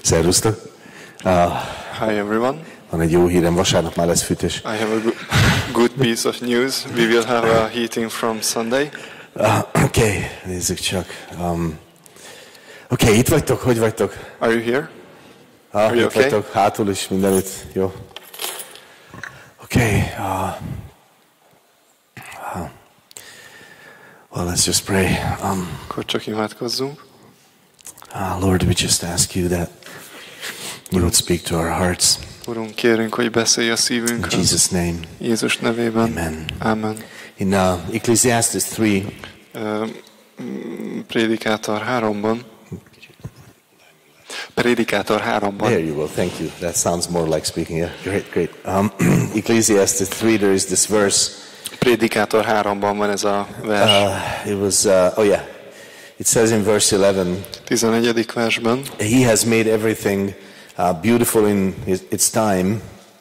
Szervusztok! Hi everyone. Van egy jó hírem, vasárnap már lesz fűtés. I have a good piece of news. We will have a heating from Sunday. Oké, nézzük csak. Oké, itt vagytok? Hogy vagytok? Are you here? Are you itt okay? vagytok, hátul is mindenütt. Jó. Oké. Well, let's just pray. Akkor csak imádkozzunk. Lord, we just ask you that you would speak to our hearts. Urunk, kérünk, hogy beszélj a In szívünkre. Jesus' name. Jézus nevében. Amen. Amen. In Ecclesiastes 3, Prédikátor 3-ban. Prédikátor 3-ban. there you go. Thank you. That sounds more like speaking. Yeah, great. Ecclesiastes 3, there is this verse. Prédikátor 3-ban van ez a vers. It says in verse 11, 11. versben. He has made everything beautiful in its time.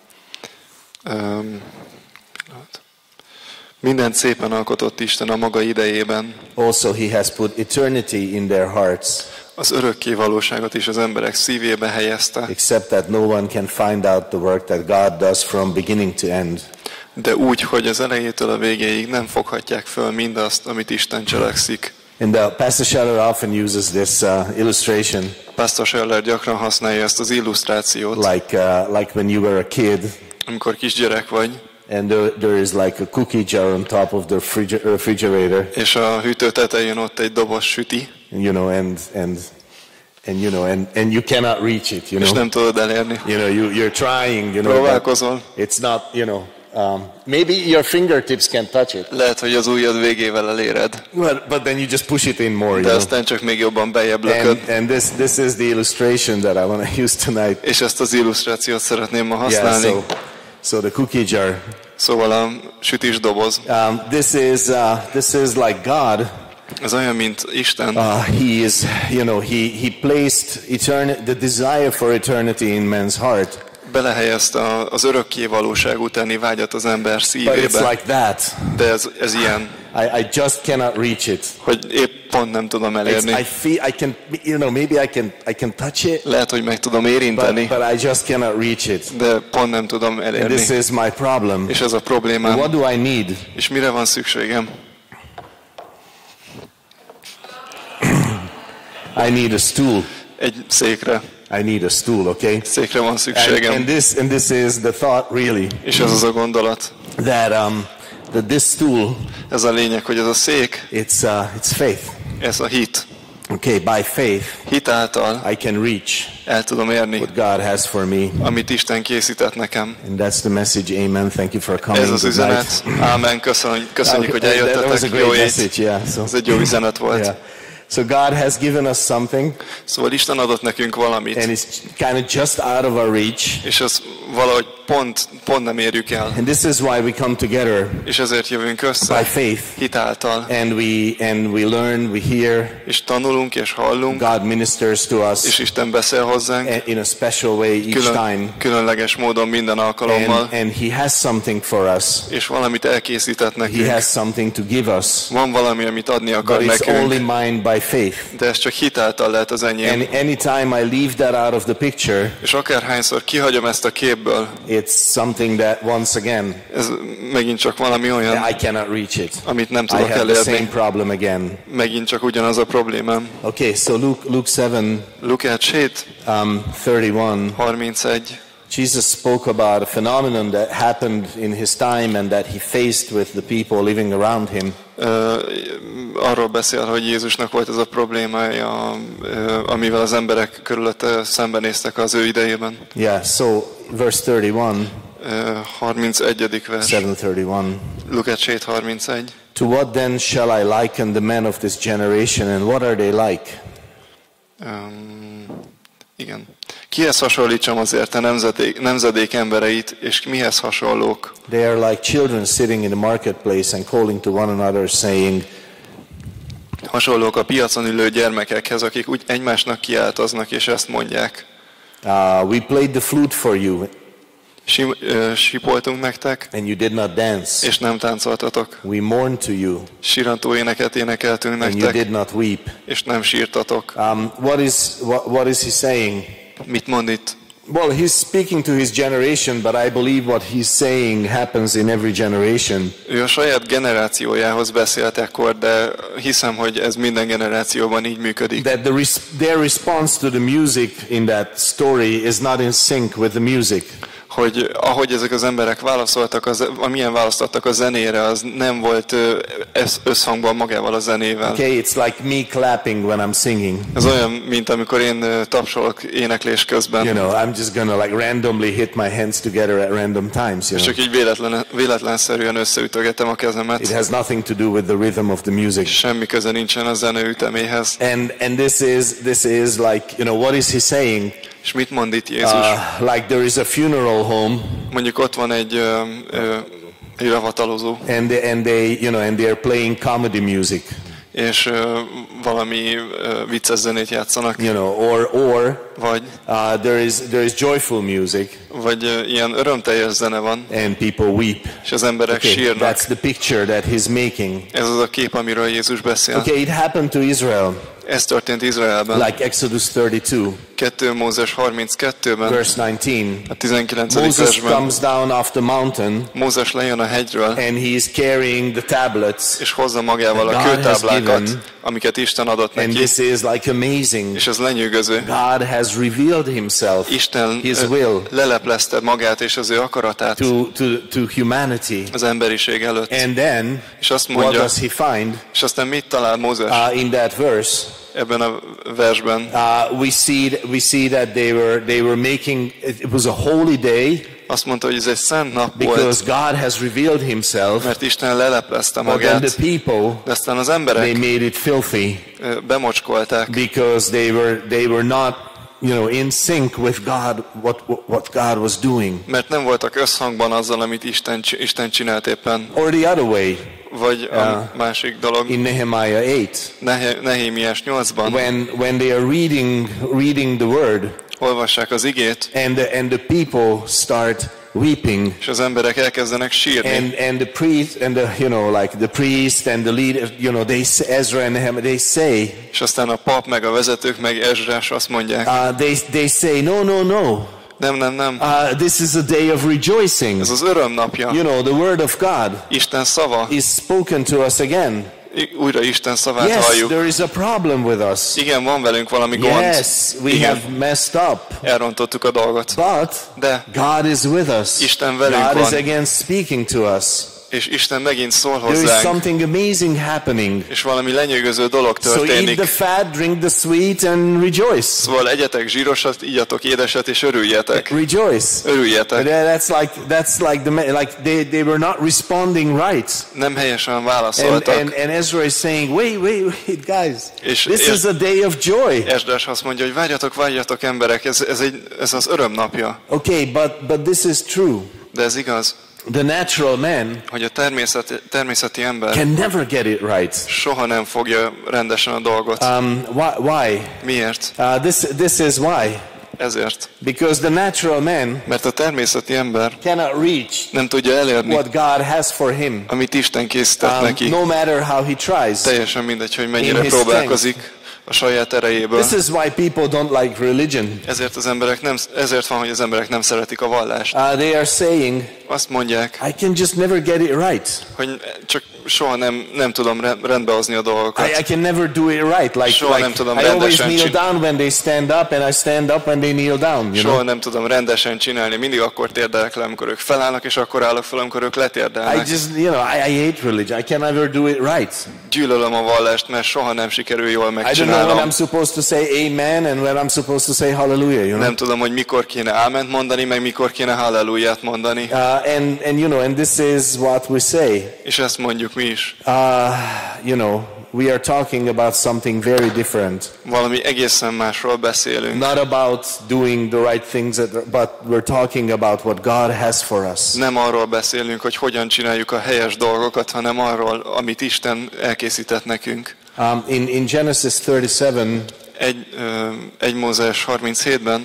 Mindent szépen alkotott Isten a maga idejében. Also, He has put eternity in their hearts, Az örökké valóságot is az emberek szívébe helyezte, except that no one can find out the work that God does from beginning to end. de úgy, hogy az elejétől a végéig nem foghatják föl mindazt, amit Isten cselekszik. And Pastor Scheller often uses this illustration, Pastor Scheller gyakran használja ezt az illusztrációt, like when you were a kid, amikor kisgyerek vagy, and there is like a cookie jar on top of the refrigerator, és a hűtő tetején ott egy doboz süti, and you cannot reach it, és nem tudod elérni. you're trying, but Próbálkozol. it's not, maybe your fingertips can touch it, Lehet, hogy az ujjad végével eléred, but then you just push it in more, de aztán csak még jobban bejebb lököd. and this is the illustration that I want to use tonight. És ezt az illusztrációt szeretném ma használni. So the cookie jar. Szóval a sütis doboz. This is like God. Ez olyan, mint Isten. He placed the desire for eternity in man's heart. Belehelyezte az örökké valóság utáni vágyat az ember But it's szívébe. like that. De ez ilyen, I just cannot reach it. hogy épp pont nem tudom elérni. I feel I can, maybe I can touch it, Lehet, hogy meg tudom érinteni, but I just cannot reach it. de pont nem tudom And elérni. this is my problem. És ez a And problémám. what do I need? És mire van szükségem? I need a stool. Egy székre. I need a stool, okay? Székre van szükségem. And this is the thought, really, És ez az a gondolat. that this stool, Ez a lényeg, hogy ez a szék, it's faith. ez a hit. Okay, by faith, Hit által I can reach el tudom érni, what God has for me. amit Isten készített nekem. And that's the message. Amen. Thank you for coming. Ez az Good üzenet. night. Ámen, köszönjük, hogy That was a eljöttetek. great Jó message, ét. yeah. So, Ez egy jó üzenet volt. yeah. So God has given us something, Szóval Isten adott nekünk valamit, and it's kind of just out of our reach. és ezt valahogy pont nem érjük el. And this is why we come together És ezért jövünk by össze faith, hit által, and we learn, we hear. és tanulunk, és hallunk, God ministers to us és Isten beszél hozzánk in a special way each time, különleges módon minden alkalommal, and He has something for us. és valamit elkészített He nekünk. has something to give us, Van valami, amit adni akar but it's only nekünk, mine by faith. de ez csak hit által lehet az enyém. And anytime I leave that out of the picture, És akárhányszor kihagyom ezt a képből, it's something that once again ez megint csak valami olyan, I cannot reach it. amit nem I tudok have the same elérni. problem again. Megint csak ugyanaz a problémám. Okay, so Luke 7, Lukács 7, 31. 31. Jesus spoke about a phenomenon that happened in his time and that he faced with the people living around him. Arról beszél, hogy Jézusnak volt ez a problémája, amivel az emberek körülötte szembenéztek az ő idejében. Yeah, so verse 31, 31. vers. 7:31. Lukács 7, 31. To what then shall I liken the men of this generation, and what are they like? Igen. Kihez hasonlítsam azért a nemzedék embereit, és mihez hasonlók? They are like children sitting in the marketplace and calling to one another, saying, Hasonlók a piacon ülő gyermekekhez, akik úgy egymásnak kiáltoznak, és ezt mondják. we played the flute for you, Sipoltunk nektek, and you did not dance. és nem táncoltatok. We mourned to you, Sirantó éneket énekeltünk and you nektek, did not weep. és nem sírtatok. What is he saying? Mit mond itt? Well, he's speaking to his generation, but I believe what he's saying happens in every generation. Ő a saját generációjához beszélt ekkor, de hiszem, hogy ez minden generációban így működik. That their response to the music in that story is not in sync with the music. Hogy ahogy ezek az emberek válaszoltak, amilyen választottak a zenére, az nem volt összhangban magával a zenével. Okay, it's like me clapping when I'm singing. Ez olyan, mint amikor én tapsolok éneklés közben. You know, I'm just gonna like randomly hit my hands together at random times. You És know? csak így véletlenszerűen összeütögetem a kezemet. It has nothing to do with the rhythm of the music. Semmi köze nincsen a zene üteméhez. And this is like, you know, what is he saying? És mit mond itt Jézus? Like there is a funeral home. Mondjuk ott van egy ravatalozó. And they are playing comedy music. És valami vicces zenét játszanak. You know, or vagy there is joyful music. Vagy ilyen örömteljes zene van. And people weep. És az emberek sírnak. That's the picture that he's making. Ez az a kép, amiről Jézus beszél. Okay, it happened to Israel. Ez történt Izraelben. Like Exodus 32. 2 Mózes 32-ben. Verse 19. A 19. Moses versben. comes down off the mountain. Mózes lejön a hegyről. And he is carrying the tablets. És hozza magával a kőtáblákat, amiket Isten adott neki. And this is like amazing. És ez lenyűgöző. God has revealed himself. Isten his will. Leleplezte magát és az ő akaratát. To humanity. Az emberiség előtt. And then és azt mondja, what does he find? És aztán mit talál Mózes? In that verse. Ebben a versben. We see that they were making it was a holy day. Azt mondta, hogy ez egy szent nap because volt. Because God has revealed himself. Mert Isten leleplezte magát. But then the people, de aztán az emberek they made it filthy. Bemocskolták. Because they were not, you know, in sync with God, what God was doing. Mert nem voltak összhangban azzal, amit Isten csinált éppen. Or the other way. Vagy a másik dolog. In Nehemiah 8. Nehémiás 8-ban. When they are reading the word. Olvassák az igét. And the people start weeping. És az emberek elkezdenek sírni. And the priest and the priest and the leader, you know, Ezra and Nehemiah, they say. És aztán a pap meg a vezetők meg Ezrás azt mondják. They say no. Nem. This is a day of rejoicing. Ez az öröm napja. You know, the word of God. Isten szava. Is spoken to us again. Újra Isten szavát halljuk. There is a problem with us. Igen, van velünk valami gond. Yes, we have messed up. Elrontottuk a dolgot. De God is with us. Isten velünk God van. is again speaking to us. És Isten megint szól hozzánk. There is something amazing happening. És valami lenyűgöző dolog történik. So eat the fat, drink the sweet and rejoice. Szóval egyetek zsírosat, igyatok édeset és örüljetek. Rejoice. Örüljetek. That's like they were not responding right. Nem helyesen válaszoltak. And Ezra is saying, wait guys. This is a day of joy. Esdrás azt mondja, hogy várjatok emberek, ez az öröm napja. Okay, but this is true. De ez igaz. The natural man, hogy a természeti ember can never get it right. Soha nem fogja rendesen a dolgot. Why? Miért? This is why. Ezért. Because the natural man, mert a természeti ember cannot reach nem tudja elérni, what God has for him. Amit Isten készített neki. No matter how he tries. Teljesen mindegy, hogy mennyire próbálkozik a saját erejéből. This is why people don't like religion. Ezért van, hogy az emberek nem szeretik a vallást. They are saying, azt mondják, I can just never get it right. Hogy csak soha nem tudom rendbehozni a dolgokat. I can never do it right. Soha nem tudom I always kneel down when they stand up, and I stand up when they kneel down. Soha nem tudom rendesen csinálni. Mindig akkor térdelek le, amikor ők felállnak, és akkor állok fel, amikor ők letérdelnek. I just, I hate religion. I can never do it right. Gyűlölöm a vallást, mert soha nem sikerül jól megcsinálnom. I don't know when I'm supposed to say amen and when I'm supposed to say hallelujah. Nem tudom, hogy mikor kéne áment mondani, meg mikor kéne halleluját mondani. And this is what we say. És ezt mondjuk mi is. We are talking about something very different. Valami egészen másról beszélünk. Not about doing the right things, but we're talking about what God has for us. Nem arról beszélünk, hogy hogyan csináljuk a helyes dolgokat, hanem arról, amit Isten elkészített nekünk. In Genesis 37, 1 Mózes 37-ben,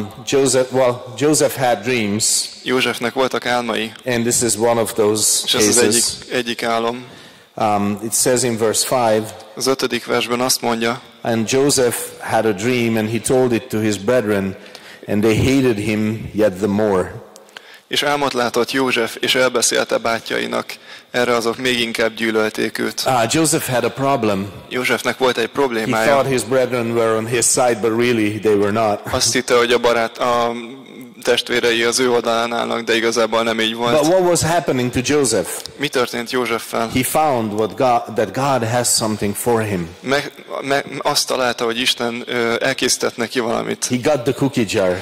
Joseph had dreams. Józsefnek voltak álmai. And this is one of those cases. És ez az egyik álom. It says in verse 5. Az 5. versben azt mondja. And Joseph had a dream, and he told it to his brethren, and they hated him yet the more. És álmot látott József, és elbeszélte bátyjainak, erre azok még inkább gyűlölték őt. Joseph had a problem. Józsefnek volt egy He problémája. thought his brethren were on his side, but really they were not. Azt hitte, hogy a testvérei az ő oldalán állnak, de igazából nem így But volt. what was happening to Joseph? Mi történt Józseffel? He found that God has something for him. Azt találta, hogy Isten elkészített neki valamit. He got the cookie jar.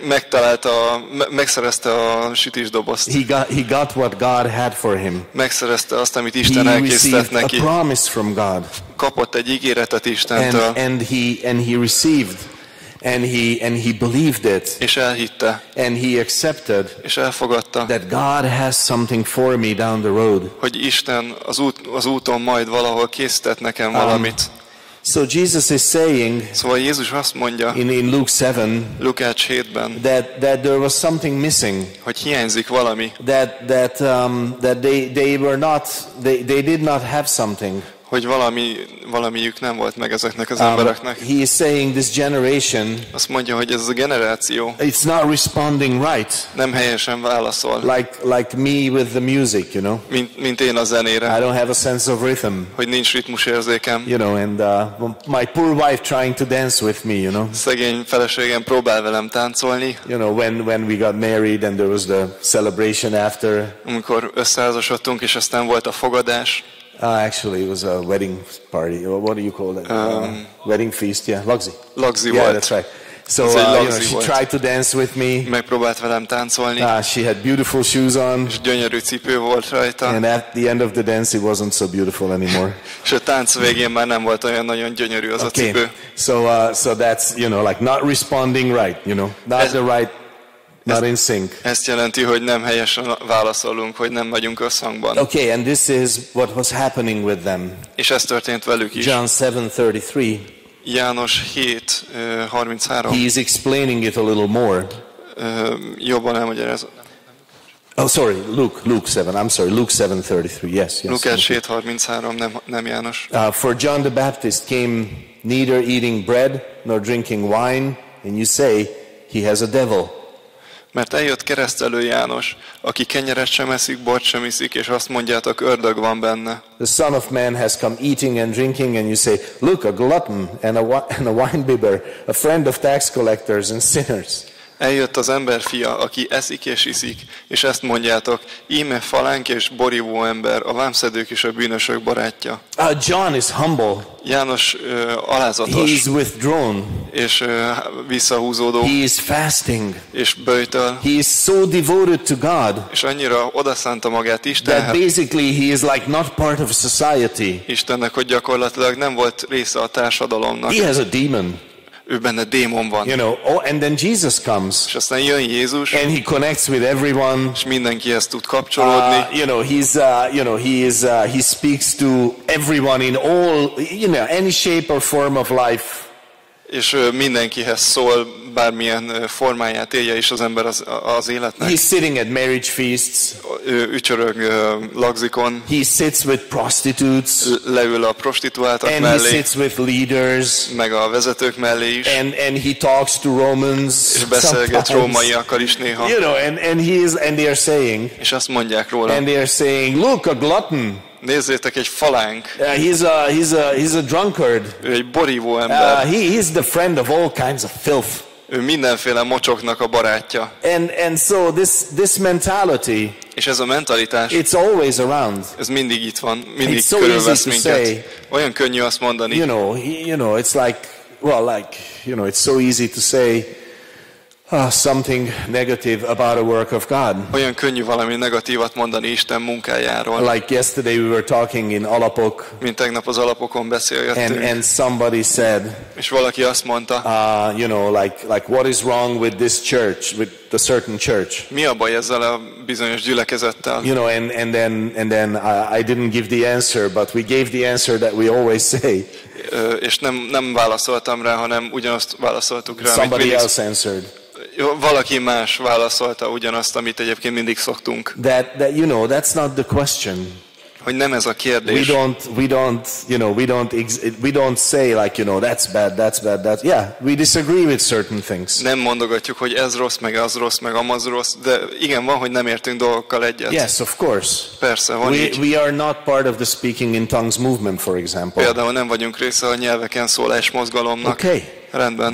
Megszerezte a sütisdobozt. He got what God had for him. Megszerezte azt, amit Isten He elkészített received neki. a promise from God. Kapott egy ígéretet Istentől, And he received, and he believed it, és elhitte, and he accepted és elfogadta, that God has something for me down the road. hogy Isten az úton majd valahol készített nekem valamit. So Jesus is saying Szóval Jézus azt mondja in Luke 7 Lukács 7-ben, that there was something missing, hogy hiányzik valami, that they were not, they did not have something. hogy valamiük nem volt meg ezeknek az embereknek. He is saying this generation, Azt mondja, hogy ez a generáció it's not responding right, nem helyesen válaszol, like me with the music, you know. mint én a zenére, I don't have a sense of rhythm, hogy nincs ritmusérzékem. you know, and my poor wife trying to dance with me, you know. Szegény feleségem próbál velem táncolni, You know, when we got married and there was the celebration after. amikor összeházasodtunk, és aztán volt a fogadás. Actually, it was a wedding party. What do you call it? Wedding feast, yeah, lagzi. Lagzi Yeah, volt. that's right. So Ez egy lagzi she volt. tried to dance with me. Megpróbált velem táncolni, She had beautiful shoes on, és gyönyörű cipő volt rajta, and at the end of the dance, it wasn't so beautiful anymore. és a tánc végén már nem volt olyan nagyon gyönyörű az a Okay, cipő. so that's, you know, like not responding right, you know, not the right, not in sync. Ezt jelenti, hogy nem helyesen válaszolunk, hogy nem vagyunk összhangban. Okay, and this is what was happening with them. És ez történt velük is. John 7:33. János 7:33 He is explaining it a little more. jobban elmagyarázza. Oh, sorry, Luke 7. I'm sorry, Luke 7:33. Yes. Lukács 7:33, nem János. For John the Baptist came neither eating bread nor drinking wine, and you say he has a devil. Mert eljött keresztelő János, aki kenyeret sem eszik, bort sem iszik, és azt mondjátok, ördög van benne. The Son of Man has come eating and drinking, and you say, look, a glutton and a winebibber, a friend of tax collectors and sinners. Eljött az emberfia, aki eszik és iszik, és ezt mondjátok, íme falánk és borívó ember, a vámszedők és a bűnösök barátja. John is humble. János He alázatos, is withdrawn. és visszahúzódó, He is fasting. és böjtöl, He is so devoted to God és annyira odaszánta magát that Istenhez, basically he is like not part of society. Istennek, hogy gyakorlatilag nem volt része a társadalomnak. He has a demon. Ő benne démon van. You know, and then Jesus comes És aztán jön Jézus, and he connects with everyone. és mindenkihez tud kapcsolódni. He speaks to everyone in all, any shape or form of life. És mindenkihez szól, bármilyen formáját élje is az ember az életnek. He's sitting at marriage feasts. Ő ücsörög lagzikon, He sits with prostitutes. leül a prostituáltak And he mellé, sits with leaders. meg a vezetők mellé is, And he talks to Romans. és beszélget sometimes. rómaiakkal is néha. You know, and they are saying, És azt mondják róla, look, a glutton. nézzétek, egy falánk, He's a drunkard. ő egy borívó ember, He's the friend of all kinds of filth. ő mindenféle mocsoknak a barátja. And so this mentality, És ez a mentalitás, it's always around. ez mindig itt van, mindig It's so körülvesz easy to minket. say. Olyan könnyű azt mondani, It's like, it's so easy to say something negative about a work of God. olyan könnyű valami negatívat mondani Isten munkájáról. Like yesterday we were talking in Alapok, Mint tegnap az alapokon beszélgettünk, and somebody said, és valaki azt mondta, like what is wrong with this church, with the certain church? mi a baj ezzel a bizonyos gyülekezettel? And then I didn't give the answer, but we gave the answer that we always say. És nem válaszoltam rá, hanem ugyanazt válaszoltuk rá, amit Somebody mindig. else answered. Valaki más válaszolta ugyanazt, amit egyébként mindig szoktunk. That that's not the question. Hogy nem ez a kérdés. We don't say like, that's bad. Yeah, we disagree with certain things. Nem mondogatjuk, hogy ez rossz, meg az rossz, meg amaz rossz, de igen, van, hogy nem értünk dolgokkal egyet. Yes, of course. Persze, van így. We are not part of the speaking in tongues movement, for example. Például nem vagyunk része a nyelveken szólás mozgalomnak. Okay. Rendben.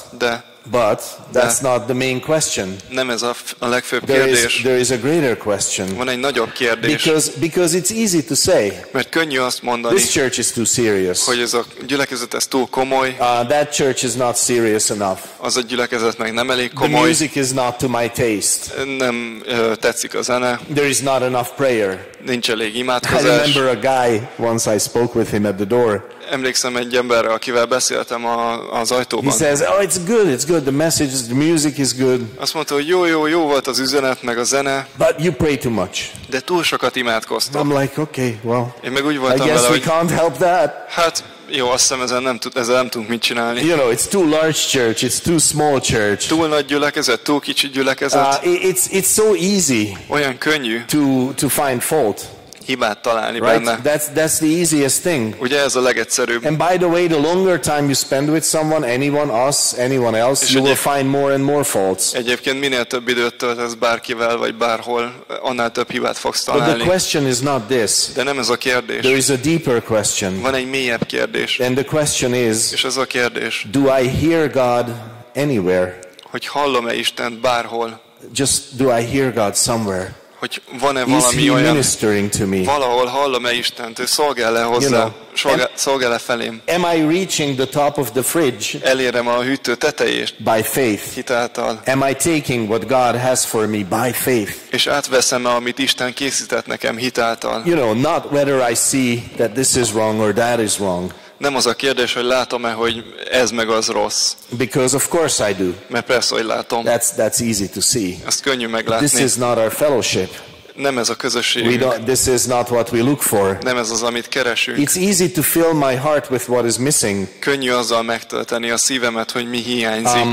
But that's not the main question. Nem ez a legfőbb kérdés. There is a greater question. Van egy nagyobb kérdés. Because it's easy to say. Mert könnyű azt mondani, This church is too serious. hogy ez a gyülekezet ez túl komoly. That church is not serious enough. Az a gyülekezet meg nem elég The komoly. music is not to my taste. Nem tetszik a zene. There is not enough prayer. Nincs elég I imádkozás. remember a guy, once I spoke with him at the door. Emlékszem egy emberre, akivel beszéltem az He ajtóban. says, it's good, the message, the music is good. Azt mondta, hogy jó volt az üzenet, meg a zene, But you pray too much. de túl sokat imádkoztam. I'm like, okay, well, Én meg úgy I voltam guess vele, we hogy can't help that. hát jó, azt hiszem ezzel nem tudunk mit csinálni. It's too large church, it's too small church. Túl nagy gyülekezet, túl kicsi gyülekezet. It's so easy Olyan könnyű to find fault. hibát találni Right? benne. That's the easiest thing. Ugye ez a legegyszerűbb. And by the way, the longer time you spend with someone, anyone, us, anyone else, you will find more and more faults. Egyébként minél több időt töltesz bárkivel, vagy bárhol, annál több hibát fogsz But the találni. question is not this. De nem ez a kérdés. There is a deeper question. Van egy mélyebb kérdés. And the question is, És ez a kérdés, do I hear God anywhere? hogy hallom-e Istent bárhol? Just do I hear God somewhere? Hogy van-e Is valami He olyan, ministering to me? valahol hallom-e Istent, ő szolgál-e hozzá, szolgál-e felém? Am I reaching the top of the fridge Elérem a hűtő tetejét by faith? hitáltal, Am I taking what God has for me by faith? és átveszem-e, amit Isten készített nekem hitáltal? Not whether I see that this is wrong or that is wrong. Nem az a kérdés, hogy látom-e, hogy ez meg az rossz. Because of course I do. Mert persze, hogy látom. That's easy to see. Azt könnyű This meglátni. is not our fellowship. Nem ez a közösség. This is not what we look for. Nem ez az, amit keresünk. It's easy to fill my heart with what is missing. Könnyű azzal megtölteni a szívemet, hogy mi hiányzik.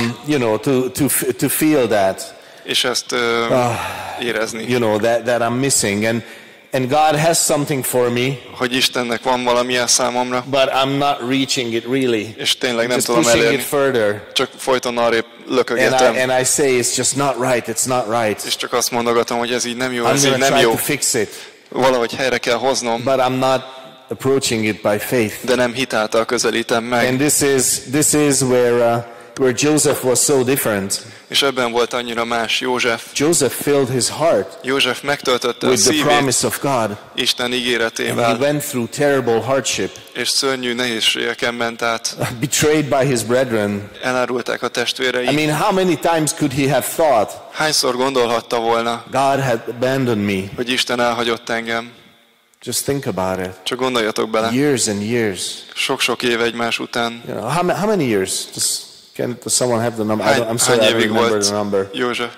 To feel that. És ezt érezni. That I'm missing. And God has something for me. Hogy Istennek van valamilyen számomra. But I'm not reaching it really. És tényleg nem Just tudom pushing elérni. it further. Csak folyton arrébb lökögetem. And I say it's just not right. It's not right. És csak azt mondogatom, hogy ez így nem jó, I'm ez így going to nem try jó. to fix it. Valahogy helyre kell hoznom. But I'm not approaching it by faith. De nem hitáltal közelítem meg. And this is where Joseph was so different. És ebben volt annyira más József. Joseph filled his heart József megtöltötte a with the szívét promise of God. Isten And he ígéretével, went through terrible hardship. és szörnyű nehézségeken ment át. Betrayed by his brethren. Elárulták a testvérei. I mean, how many times could he have thought, Hányszor gondolhatta volna, God had abandoned me? hogy Isten elhagyott engem? Just think about it. Csak gondoljatok bele. Years and years. Sok-sok év egymás után. How many years? Does someone have the number? I'm sorry, Hány I don't évig remember volt the number. József?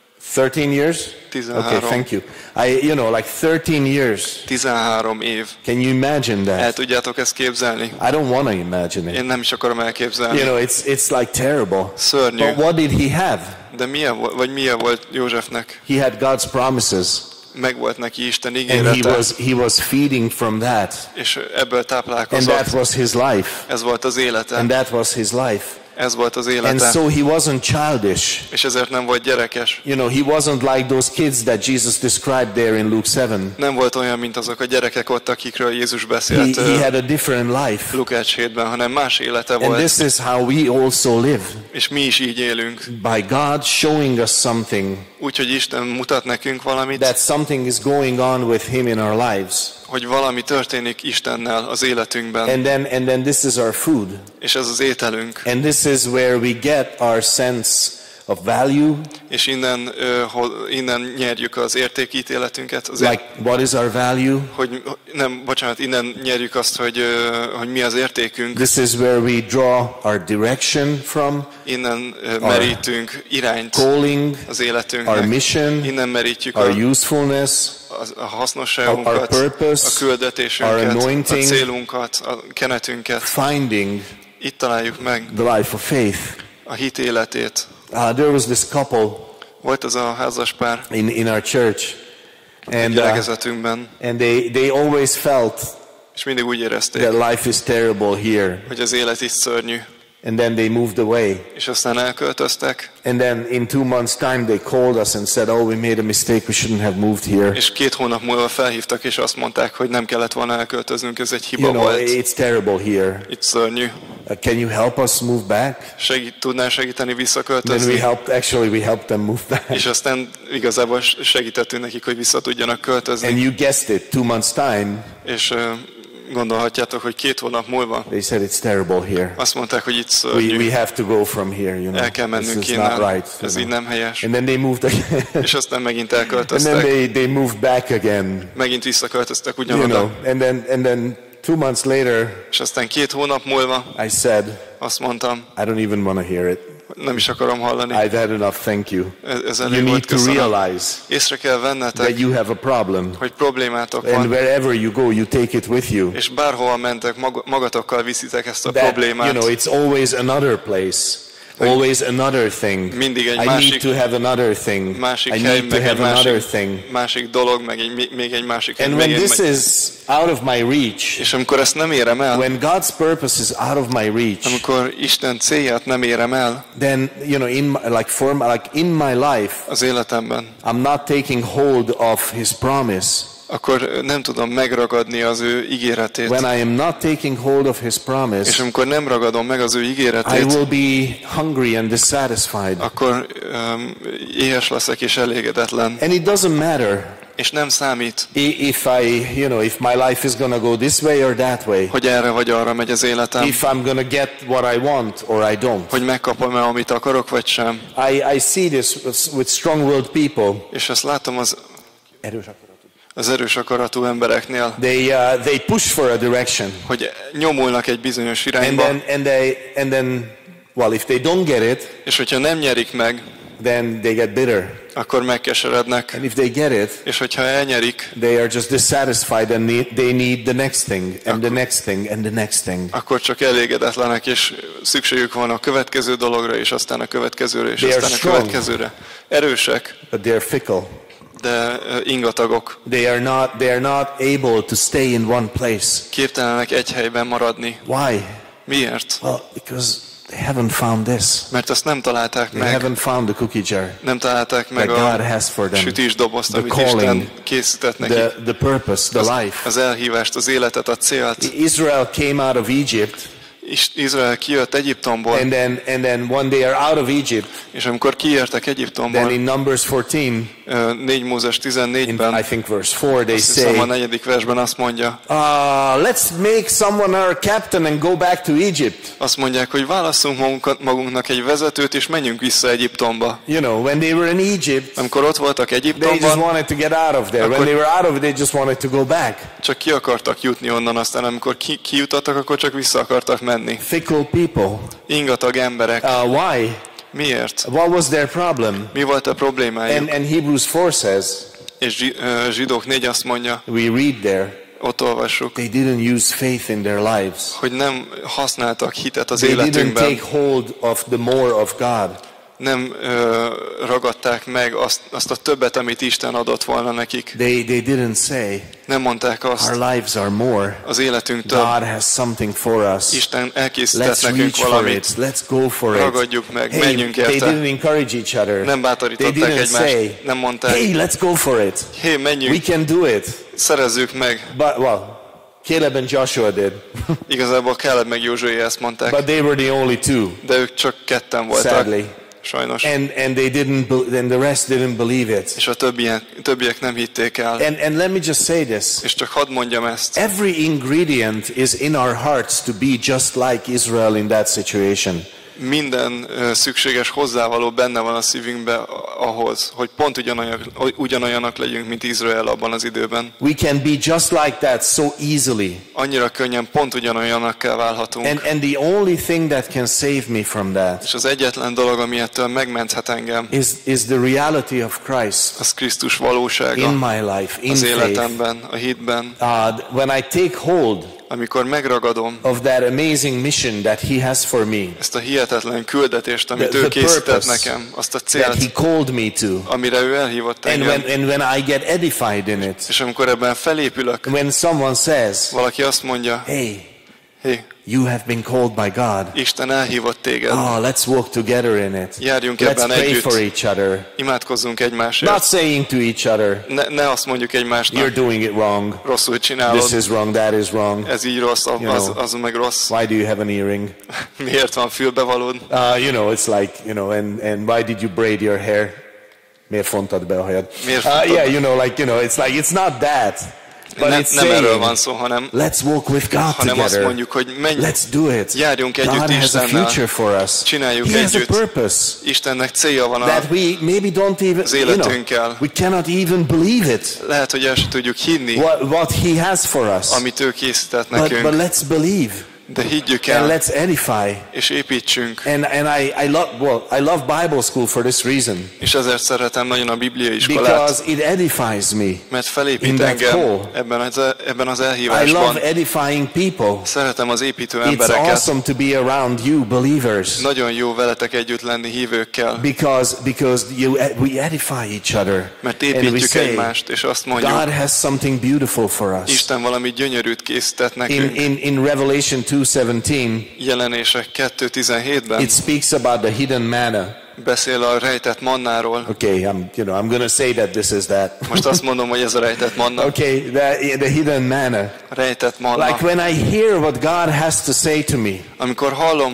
13 years? 13. Okay, thank you. Like 13 years. 13 év. Can you imagine El that? tudjátok ezt képzelni? I don't want to imagine it. Én nem is akarom elképzelni. It's like terrible. Szörnyű. But what did he have? De milyen volt Józsefnek? He had God's promises. Megvolt neki Isten And ígérete, he was feeding from that. és ebből And táplálkozott. that was his life. Ez volt az élete. And that was his life. Ez volt az And élete. so he wasn't childish. És ezért nem volt gyerekes. He wasn't like those kids that Jesus described there in Luke 7. Nem volt olyan, mint azok a gyerekek ott, akikről Jézus beszélt He had a different life. Lukács 7-ben, hanem más élete And volt. this is how we also live. És mi is így élünk. By God showing us something, Úgyhogy Isten mutat nekünk valamit, that something is going on with him in our lives. hogy valami történik Istennel az életünkben. And then this is our food. És ez az ételünk. And this is where we get our sense of value. És innen nyerjük az értékítéletünket. Like, what is our value? Innen nyerjük azt, hogy mi az értékünk. This is where we draw our direction from, Innen merítünk irányt calling, az életünknek. our mission, Innen merítjük our usefulness, a hasznosságunkat, our purpose, a küldetésünket, our a anointing, célunkat, a kenetünket. finding Itt találjuk meg the life of faith. a hit életét. There was this couple Volt az a házaspár, in our church, gyülekezetünkben, and they always felt és mindig úgy érezték, that life is terrible here. hogy az élet is szörnyű. And then they moved away. És aztán elköltöztek. And then in 2 months' time they called us and said, "Oh, we made a mistake. We shouldn't have moved here." És 2 hónap múlva felhívtak, és azt mondták, hogy nem kellett volna elköltöznünk, ez egy hiba volt. It's terrible here. Itt szörnyű. Can you help us move back? Tudnál segíteni Then visszaköltözni? we helped them move back. És aztán igazából segítettünk nekik, hogy vissza tudjanak költözni. And you guessed it, 2 months' time. És gondolhatjátok, hogy 2 hónap múlva They said it's terrible here. azt mondták, hogy itt szörnyű. We have to go from here, you know. El kell mennünk This is not innen. right. Ez így nem helyes. And then they moved again. És aztán megint And then elköltöztek. they moved back again. Megint visszaköltöztek You ugyanoda. know. And then 2 months later És aztán 2 hónap múlva I said, azt mondtam, I don't even want to hear it. nem is akarom hallani. I've had enough, thank you. Ez You elég need volt, to köszönöm. realize Észre kell vennetek, that you have a problem. hogy problémátok And van, wherever you go, you take it with you. és bárhova mentek, magatokkal viszitek ezt a That, problémát. it's always another place. Always another thing. Mindig egy I másik- need to have another thing. Másik I hely, need to meg egy have another másik, thing. másik dolog, meg még egy másik hely. And when megint this meg- is out of my reach, És amikor ezt nem érem el, when God's purpose is out of my reach, amikor Isten célját nem érem el then in my life, az életemben, I'm not taking hold of His promise. akkor nem tudom megragadni az ő ígéretét. When I am not taking hold of His És promise, amikor nem ragadom meg az ő I ígéretét, will be hungry and dissatisfied. akkor éhes leszek és elégedetlen. And it doesn't matter És nem számít, if my life is going to go this way or that way. hogy erre vagy arra megy az életem, If I'm going to get what I want or I don't. hogy megkapom-e, amit akarok, vagy sem. I see this with strong-willed people. És ezt látom az erős akaratú embereknél, They push for a direction. hogy nyomulnak egy bizonyos And irányba, then, well, if they don't get it, és hogyha nem nyerik meg, then they get bitter. akkor megkeserednek. And if they get it, És hogyha elnyerik, they are just dissatisfied and they need the next thing and the next thing and the next thing. akkor csak elégedetlenek, és szükségük van a következő dologra, és aztán a következőre, és They are aztán a strong. következőre. Erősek, But they're fickle. de ingatagok. They are not able to stay in one place. Képtelenek egy helyben maradni. Why? Miért? Well, because they haven't found this. Mert azt nem találták They meg. haven't found the cookie jar. Nem találták meg that God a has for them. sütisdobozt, The amit calling, Isten készített nekik. the purpose, the life. Az elhívást, az életet, a célt. Israel came out of Egypt, Izrael kijött Egyiptomból, and then when they are out of Egypt, és amikor kiértek then Egyiptomból, in Numbers 14, 4 Mózes in 14-ben, I think verse 4, they azt hiszem a say, 4. versben azt mondja, let's make someone our captain and go back to Egypt. azt mondják, hogy válasszunk magunknak egy vezetőt, és menjünk vissza Egyiptomba. You know, when they were in Egypt, Amikor ott voltak they just Egyiptomban, wanted to get out of there. When Akkor- they were out of it, they just wanted to go back. csak ki akartak jutni onnan, aztán amikor kijutottak, akkor csak vissza akartak menni. Fickle people. Ingatag emberek. Why? Miért? What was their problem? Mi volt a problémájuk? And Hebrews 4 says, És Zsidók 4 azt mondja, we read there, ott olvassuk, they didn't use faith in their lives. hogy nem használtak hitet az They didn't életünkben, take hold of the more of God. nem ragadták meg azt a többet, amit Isten adott volna nekik. They didn't say, Nem mondták azt, our lives are more. az életünk több, God has something for us. Isten elkészített Let's nekünk reach for valamit, it. Let's go for it. ragadjuk meg, Hey, menjünk they érte. didn't encourage each other. Nem They bátorították didn't egymást, say, nem mondták, hey, let's go for it. hé, We menjünk, can do it. szerezzük meg. But, well, Caleb and Joshua did. Igazából Káleb meg Józsué ezt mondták, But they were the only two, de ők csak ketten voltak, sadly. sajnos. And they didn't, and the rest didn't believe it. És a többiek nem hitték el. And let me just say this. És csak hadd mondjam ezt. Every ingredient is in our hearts to be just like Israel in that situation. Minden szükséges hozzávaló benne van a szívünkben ahhoz, hogy pont ugyanolyanak legyünk, mint Izrael abban az időben. We can be just like that so easily. Annyira könnyen pont ugyanolyanakká válhatunk. And the only thing that can save me from that És az egyetlen dolog, ami ettől megmenthet engem, is the reality of Christ az Krisztus valósága in my life, in az faith. életemben, a hitben. When I take hold amikor megragadom of that amazing mission that He has for me, ezt a hihetetlen küldetést, amit ő készített nekem, azt a that He célt, called me to. amire ő elhívott And engem. when I get edified in it, És amikor ebben felépülök, when someone says, valaki azt mondja, hey, hé, you have been called by God. Isten elhívott téged, Oh, let's walk together in it. járjunk Let's ebben pray együtt, for each other. imádkozzunk Not egymásért. saying to each other, Ne azt mondjuk you're egymásnak, doing it wrong. rosszul This csinálod, is wrong, that is wrong. ez így rossz, az meg rossz. Why do you have an earring? Miért van fülbevalód? It's like, and why did you braid your hair? Miért fontad be a hajad? Miért fontad be? It's like, it's not that. But it's Nem erről saying, van szó, hanem let's walk with God azt together. mondjuk, hogy Let's do it. járjunk együtt God has a Istennel, future for us. csináljuk He has a együtt. purpose Istennek célja van that we maybe don't even, az életünkkel. we cannot even believe it. Lehet, hogy el sem tudjuk hinni, What He has for us. amit ő készített But nekünk, let's believe de higgyük and el, let's edify. és építsünk. And I love Bible school for this reason, És ezért szeretem nagyon a bibliai iskolát, because it edifies me. mert in felépít that engem call. ebben az I elhívásban. love edifying people. Szeretem az építő It's embereket. awesome to be around you, believers, Nagyon jó veletek együtt lenni hívőkkel, because we edify each other, mert and we építjük say, egymást, és azt God mondjuk, has something beautiful for us. Isten valami gyönyörűt készített nekünk. In Revelation 2:17, Jelenések 2:17-ben it speaks about the hidden manna. beszél a rejtett mannáról. Okay, I'm going to say that this is that. Most azt mondom, hogy ez a rejtett manna. Okay, the hidden manna. A rejtett manna. Like when I hear what God has to say to me, Amikor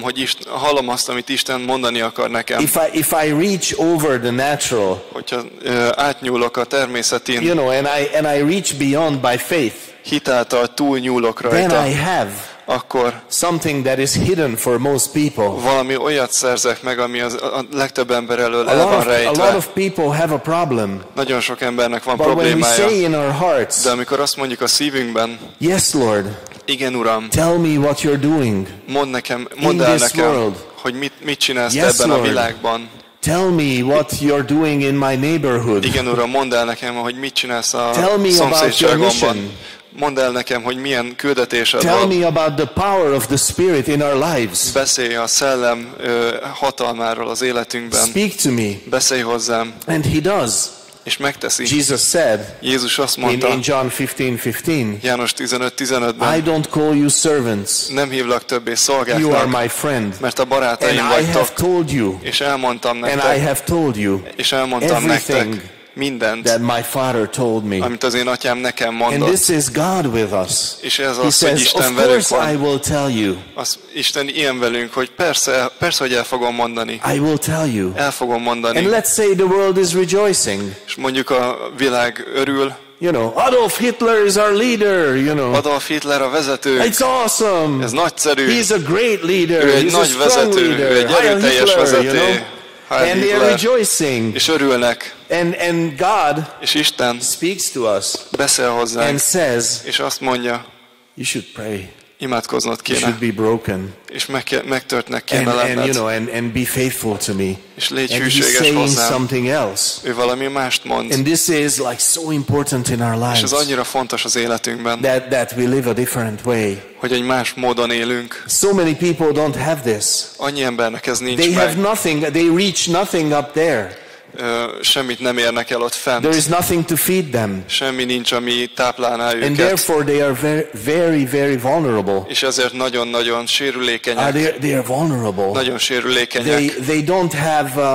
hallom azt, amit Isten mondani akar nekem, if I reach over the natural, hogyha átnyúlok a természetén, and I reach beyond by faith, hitáltal túlnyúlok then rajta, I have akkor something that is hidden for most people. valami olyat szerzek meg, ami a legtöbb ember elől el A van lot rejtve. of people have a problem. Nagyon sok embernek van But when we problémája. say in our hearts, De amikor azt mondjuk a szívünkben, yes, Lord, igen, Uram, tell me what you're doing. mondd el this nekem, world. hogy mit csinálsz Yes, ebben a Lord. világban. Tell me what you're doing in my neighborhood. Igen, Uram, mondd el nekem, hogy mit csinálsz a Tell me about your szomszédságomban. mission. Mondd el nekem, hogy milyen küldetésed Tell van. me about the power of the Spirit in our lives. Beszélj a szellem hatalmáról az életünkben. Speak to me. Beszélj hozzám, And He does. és megteszi. Jesus said Jézus azt in mondta, John 15:15, János 15:15-ben, I don't call you servants. nem hívlak többé You are szolgáknak, my friend. mert a And barátaim I have vagytok, told you, és elmondtam and I nektek, have told you és elmondtam everything nektek mindent, that my Father told me. amit az én atyám nekem And mondott. this is God with us. És ez He az, hogy says, Isten of velünk course I van. will tell you. Isten ilyen velünk, hogy persze, hogy el fogom mondani. I will tell you. El fogom And mondani. let's say the world is rejoicing. És mondjuk a világ örül. Adolf Hitler is our leader, Adolf Hitler a vezető. It's awesome. Ez nagyszerű. He's a great leader. Ő egy He's a nagy strong vezető. leader. Ő egy Heil erőteljes Hitler, vezető. Heil And they're Hitler. rejoicing. És örülnek. And God És Isten speaks to us beszél hozzánk. and says, És azt mondja, you should pray. imádkoznod You kéne. should be broken. És megtörtnek kéne lenned. And be faithful to me. És légy And He's hűséges saying hozzám. something else. Ő valami mást mond. And this is like so important in our És ez lives annyira fontos az életünkben, that we live a different way. hogy egy más módon élünk. So many people don't have this. Annyi embernek ez nincs They have meg. nothing. They reach nothing up there. Semmit nem érnek el ott There fent. is nothing to feed them. Semmi nincs, ami táplálná And őket. therefore they are very, very, very vulnerable. És ezért nagyon-nagyon sérülékenyek. They are vulnerable. Nagyon sérülékenyek. They don't have,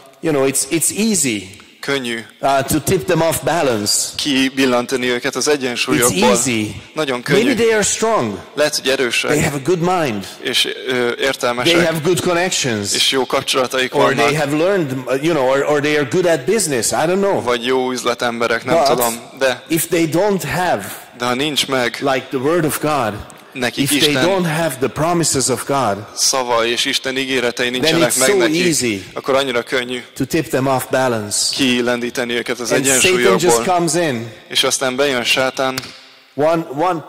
it's easy Könnyű to tip them off balance. kibillantani őket az It's egyensúlyokból. easy. Nagyon Maybe könnyű. they are strong. Lehet, hogy They erősek, have a good mind. és They értelmesek, have good connections. és jó kapcsolataik Or they vannak, have learned, or they are good at business. I don't know. vagy jó üzletemberek, nem But tudom. De if they don't have, ha nincs meg like the Word of God, nekik if they Isten don't have the promises of God szava és Isten ígéretei nincsenek it's meg so nekik, easy. akkor annyira könnyű to tip them off balance, kilendíteni őket az and Satan just egyensúlyokból. comes in, És aztán bejön sátán, one,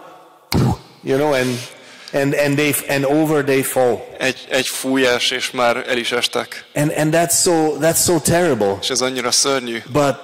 and over they fall, egy fújás, és már el is estek. and that's so terrible. És ez annyira szörnyű. But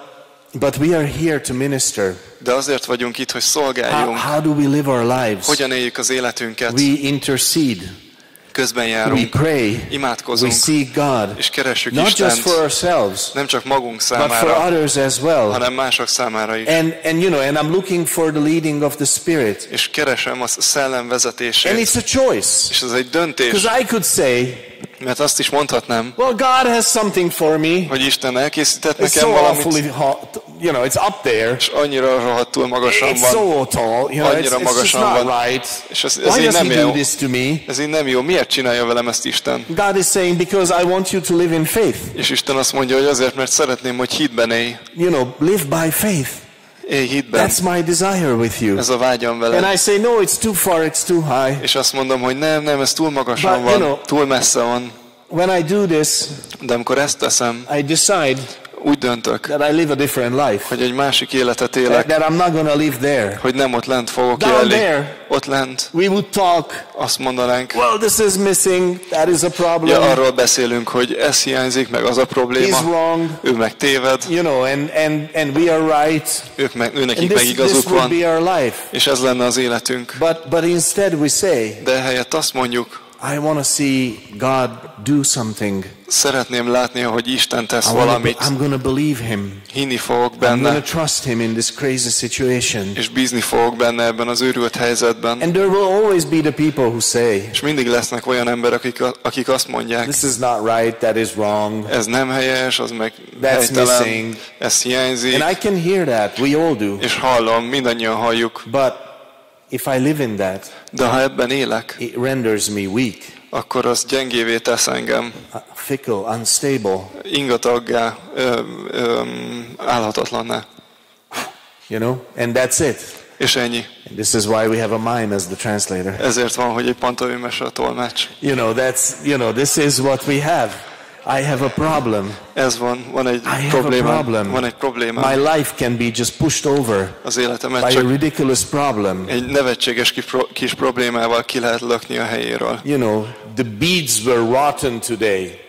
But we are here to minister. De azért vagyunk itt, hogy szolgáljunk. How do we live our lives? Hogyan éljük az életünket? We intercede. Közben We járunk, pray. imádkozunk, We seek God. és keressük Not Istent. just for ourselves, Nem csak magunk but for számára, others as well. hanem mások számára is. And I'm looking for the leading of the Spirit. És keresem a szellem And vezetését. it's a choice. És ez egy döntés, Because I could say, mert azt is mondhatnám, well, God has something for me. hogy Isten elkészített It's nekem so valamit, awfully hot, it's up there. és annyira rohadtul magasan It's van, so tall, Annyira it's just magasan not van. right. és ez Why így does nem He do jó. this to me? Ez így nem jó. Miért csinálja velem ezt Isten? God is saying, because I want you to live in faith. És Isten azt mondja, hogy azért, mert szeretném, hogy hitben élj. Live by faith. Élj hitben. That's my desire with you. Ez a vágyam veled. And I say, no, it's too far, it's too high. És azt mondom, hogy nem, ez túl magasan But, van, túl messze van. When I do this, De amikor ezt teszem, I decide úgy döntök, that I live a different life. hogy egy másik életet élek, That I'm not going to live there. hogy nem ott lent fogok Down élni. there. Ott lent We would talk, azt mondanánk, well, this is missing, that is a problem. ja, arról beszélünk, hogy ez hiányzik, meg az a He's probléma, wrong. ő meg téved, And we are right. őnekik And meg this igazuk would van, be our life. és ez lenne az életünk. But instead we say, De ehelyett azt mondjuk, I want to see God do something. szeretném látni, hogy Isten tesz valamit, I'm going to believe Him. hinni fogok I'm benne, going to trust Him in this crazy situation. és bízni fogok benne ebben az őrült helyzetben. And there will always be the people who say, És mindig lesznek olyan emberek, akik azt mondják, this is not right, that is wrong. ez nem helyes, az meg That's helytelen, missing. ez hiányzik, And I can hear that. We all do. és hallom, mindannyian halljuk. But if I live in that, De ha ebben élek, it renders me weak, akkor az gyengévé tesz engem, fickle, unstable. ingataggá, állhatatlanná. And that's it. És ennyi. And this is why we have a mime as the translator. Ezért van, hogy egy pantomimese a tolmács. This is what we have. I have a problem. Ez van egy I have a probléma. problem. Van egy probléma. My life can be just pushed over Az életemet by a csak ridiculous problem. egy nevetséges kis problémával ki lehet lökni a helyéről. The beads were rotten today.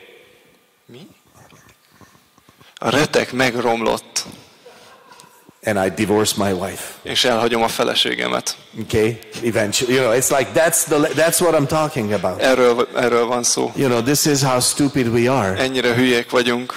A retek megromlott, And I divorced my wife. és elhagyom a feleségemet. Okay? Eventually, it's like that's what I'm talking about. Erről van szó. This is how stupid we are. Ennyire hülyék vagyunk.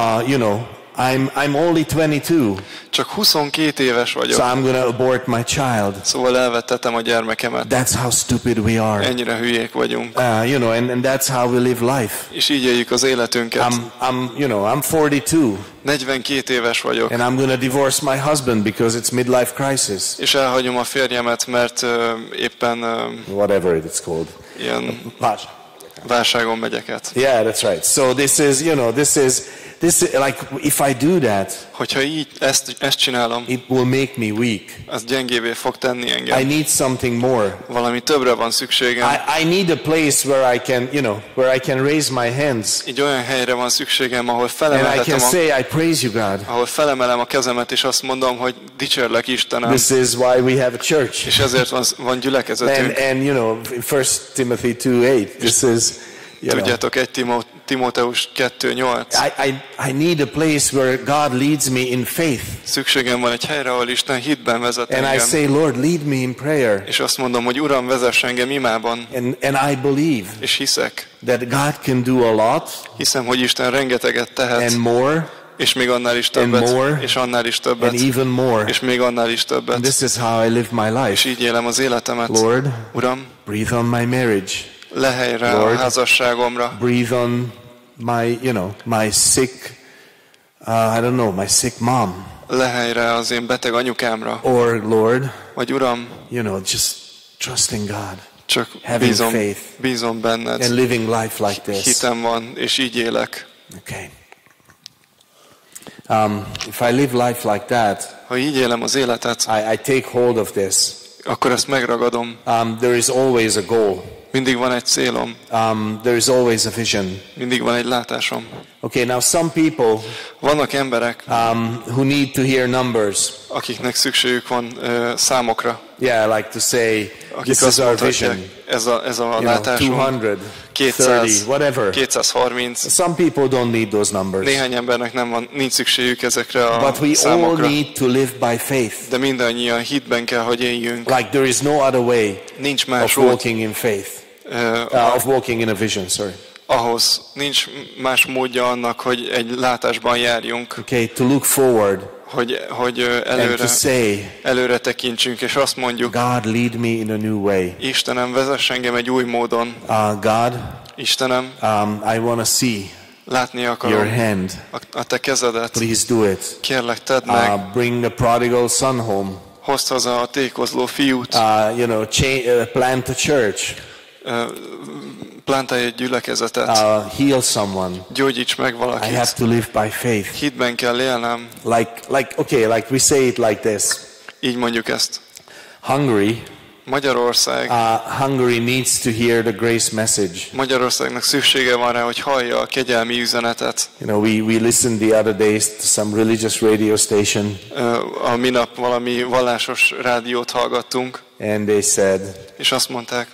I'm only 22, Csak 22 éves so vagyok, I'm going to abort my child. szóval elvettetem a gyermekemet. That's how stupid we are. Ennyire hülyék vagyunk. And that's how we live life. És így éljük az életünket. I'm 42, 42 éves vagyok, and I'm going to divorce my husband because it's midlife crisis. és elhagyom a férjemet, mert éppen Whatever it's called. ilyen válságon megyek át. Yeah, that's right. So this is like, if I do that, Hogyha így ezt csinálom, it will make me weak. az gyengévé fog tenni I engem. need something more. Valami többre van szükségem. I need a place where I can raise my hands Egy olyan helyre van szükségem, ahol and I can say, I praise you, God. felemelem a kezemet, és azt mondom, hogy dicsérlek Istenem. This is why we have a church. És ezért van gyülekezetünk. And in 1 Timothy 2:8, this is, Tudjátok, 1 Timóteus 2:8. I need a place where God leads me in faith. Szükségem van egy helyre, ahol Isten hitben vezet And I engem. say, Lord, lead me in prayer. És azt mondom, hogy Uram, vezess engem imában. And I believe És hiszek. that God can do a lot Hiszem, hogy Isten rengeteget tehet. and more És még annál is többet. more, És annál is többet. and even more. És még annál is többet. And this is how I live my És life. így élem az életemet. Lord, Uram, breathe on my marriage. lehelyre a Lord, házasságomra. Breathe on my sick, my sick mom. Lehelyre az én beteg anyukámra. Or Lord, Vagy Uram, just trusting God csak Having faith. bízom benned. and living life like this. Hitem van, és így élek. Okay. If I live life like that, Ha így élem az életet, I take hold of this. akkor ezt megragadom. There is always a goal. Mindig van egy célom, There is always a vision. mindig van egy látásom. Okay, now some people Vannak emberek, who need to hear numbers. akiknek szükségük van számokra, Yeah, like to say, akik this is azt our mondhatják, vision. ez a látásunk 200, 230. Some people don't need those numbers. Néhány embernek nincs szükségük ezekre a But we számokra. all need to live by faith. De mindannyian hitben kell, hogy éljünk. Like there is no other way Nincs más of út. walking in faith. Of walking in a vision, sorry. Ahhoz nincs más módja annak, hogy egy látásban járjunk. Okay, to look forward. Hogy And to say, előre tekintsünk, és azt mondjuk, God, lead me in a new way. Istenem, vezess engem egy új módon. God, Istenem, I want to see látni your akarom hand. a te kezedet. Please do it. Kérlek, tedd meg. Bring the prodigal son home. Hozd haza a tékozló fiút. Plant a church. Plantálj egy gyülekezetet. Heal someone. Gyógyíts meg I have valakit. to live by faith. Hitben kell élnem. Like we say it like this. Így mondjuk ezt. Hungary Magyarország. Hungary needs to hear the grace message. Magyarországnak szüksége van rá, hogy hallja a kegyelmi üzenetet. We listened the other days to some religious radio station. A minap valami vallásos rádiót hallgattunk. And they said, és azt mondták,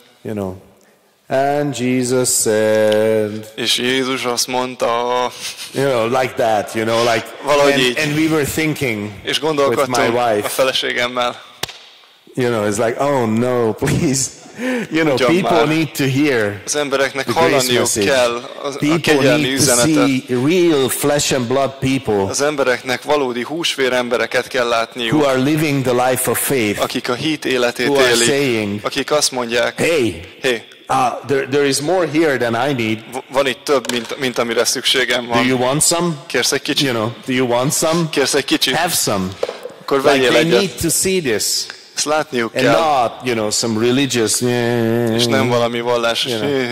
and Jesus said, és Jézus azt mondta, like that, like, and we were thinking és with my gondolkodtunk wife, a feleségemmel, it's like, oh no, please, people need to hear az embereknek the grace hallaniuk message. kell a People kegyelmi need to üzenetet. see real flesh and blood people Az embereknek valódi húsvér embereket kell látniuk, who are living the life of faith, akik a hit életét who are élik, saying, akik azt mondják, hey, there is more here than I need. Van itt több, mint amire szükségem van. Do you want some? Kérsz egy kicsit? Do you want some? Kérsz egy kicsit? Have some. Akkor Like vegyél they egyet. need to see this. Ezt látniuk And kell. not, some religious. És nem valami vallásos.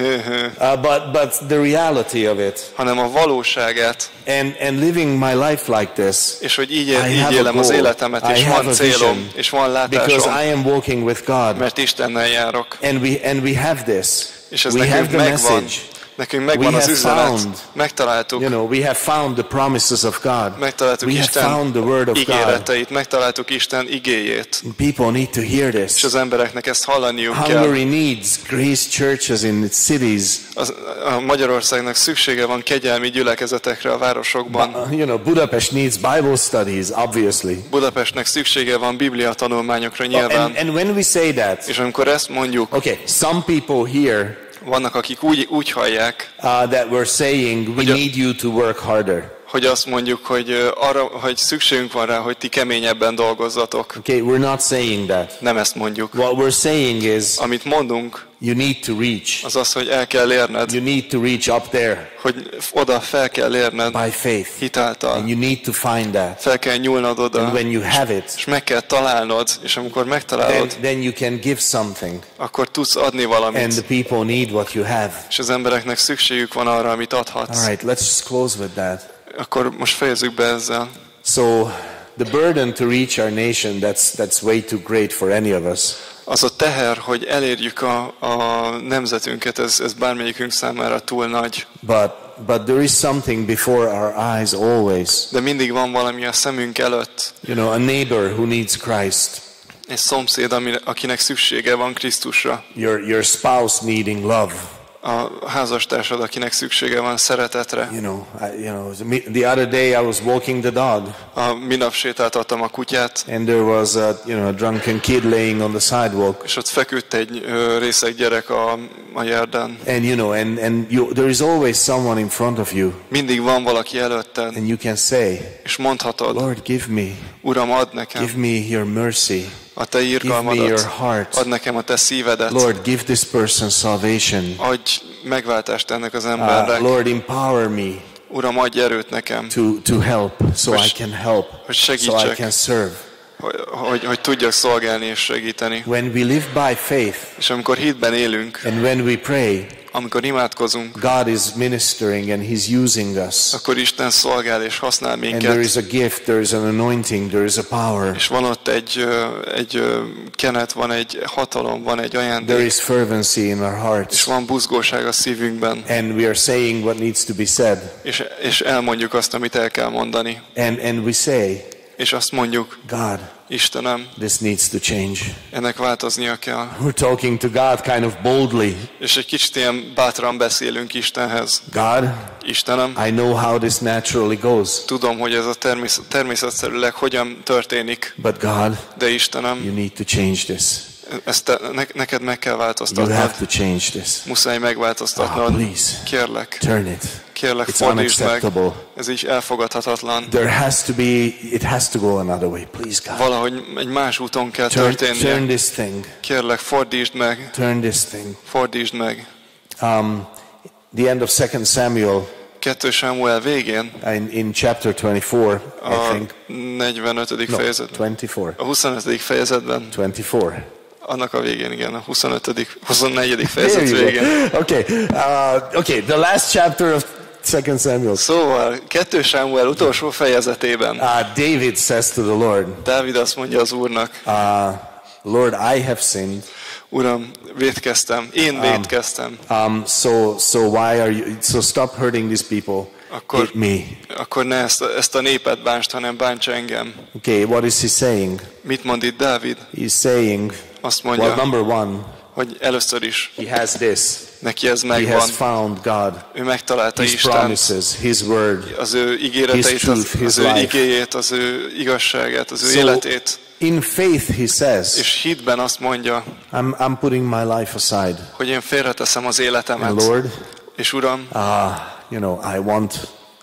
But the reality of it. Hanem a valóságát. And living my life like this. És hogy így élem az életemet, és van célom, és van látásom. Because I am walking with God. Mert Istennel járok. And we have this. És ez we have the message. Nekünk megvan az üzenet. Megtaláltuk. We have found the promises of God. Megtaláltuk Isten ígéreteit, megtaláltuk Isten igéjét. People need to hear this. És az embereknek ezt hallaniuk kell. Hungary needs grace churches in its cities. A Magyarországnak szüksége van kegyelmi gyülekezetekre a városokban. Budapest needs Bible studies, obviously. Budapestnek szüksége van Biblia tanulmányokra nyilván. And when we say that, és amikor ezt mondjuk, some people here vannak, akik úgy hallják, that we're saying we need you to work harder. Hogy azt mondjuk, hogy arra, hogy szükségünk van rá, hogy ti keményebben dolgozzatok. Okay, we're not saying that. Nem ezt mondjuk. What we're saying is, amit mondunk, you need to reach. Az, hogy el kell érned. You need to reach up there. Hogy oda fel kell érned. By faith. Hitáltal. And you need to find that. Fel kell nyúlnod oda. And when you have it. És meg kell találnod, és amikor megtalálod, then you can give something. Akkor tudsz adni valamit. And the people need what you have. És az embereknek szükségük van arra, amit adhatsz. All right, let's just close with that. Akkor most fejezzük be ezzel. So the burden to reach our nation, that's way too great for any of us. Az a teher, hogy elérjük a nemzetünket, ez bármelyikünk számára túl nagy. But there is something before our eyes always. De mindig van valami a szemünk előtt. A neighbor who needs Christ. Egy szomszéd, akinek szüksége van Krisztusra. Your spouse needing love. A házastársad, akinek szüksége van szeretetre. The other day I was walking the dog. Minap sétáltattam a kutyát. And there was a drunken kid laying on the sidewalk. És ott feküdt egy részeg gyerek a járdán. And there is always someone in front of you. Mindig van valaki előtted. And you can say, és mondhatod, Lord, give me. Uram, add nekem. Give me your mercy. A te irgalmadat. Heart. Add nekem a te szívedet. Lord, give this person salvation. Adj megváltást ennek az embernek. Lord, empower me. Uram, adj erőt nekem. To help, so I can help. Hogy segítsek. So I can serve. Hogy tudjak szolgálni és segíteni. When we live by faith. És amikor hitben élünk. And when we pray. Amikor imádkozunk, God is ministering and He's using us. Akkor Isten szolgál és használ minket. And there is a gift, there is an anointing, there is a power. És van ott egy kenet, van egy hatalom, van egy ajándék. There is fervency in our hearts. És van buzgóság a szívünkben. And we are saying what needs to be said. És elmondjuk azt, amit el kell mondani. And we say, és azt mondjuk, God, Istenem, this needs to change. ennek változnia kell. We're talking to God kind of boldly. És egy kicsit ilyen bátran beszélünk Istenhez. God, Istenem, I know how this naturally goes. tudom, hogy ez a természetszerűleg hogyan történik, But God, de Istenem, you need to change this. ezt neked meg kell You have változtatnod. to change this. Muszáj megváltoztatnod. Please, Kérlek, turn it. kérlek, It's fordítsd meg. unacceptable. Ez így elfogadhatatlan. It has to go another way. Please, God. Valahogy egy más úton kell Turn történnie. this thing. Kérlek, fordítsd meg. Turn this thing. Fordítsd meg. The end of 2 Samuel, 2 Sámuel végén, in chapter 24, I a think. 45. No, fejezetben. 24. A 25. fejezetben, 24. annak a végén, igen, a 24. There fejezet you végén. go. Okay, the last chapter of 2 Samuel. Szóval 2 Sámuel utolsó fejezetében David says to the Lord, Dávid azt mondja az Úrnak, Lord, I have sinned. Uram, vétkeztem, én vétkeztem. So why are you? So stop hurting these people. Hit me. Akkor ne ezt a népet bántsd, hanem bánts engem. Okay, what is he saying? Mit mond itt Dávid? He's saying, Azt well, mondja, number one, hogy először is he has this. neki ez He megvan. has found God, Ő megtalálta His Istent, promises, His word, az ő ígéreteit, His truth, His az ő life. igéjét, az ő igazságát, az ő So, életét. in faith, he says, És hitben azt mondja, I'm putting my life aside. hogy én félreteszem az életemet. And Lord, És Uram, I want